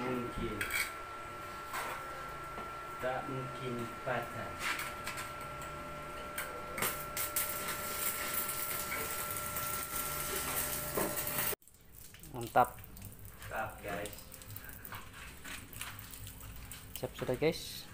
mungkin. Tak mungkin patah. Mantap. Mantap guys. Siap sudah guys.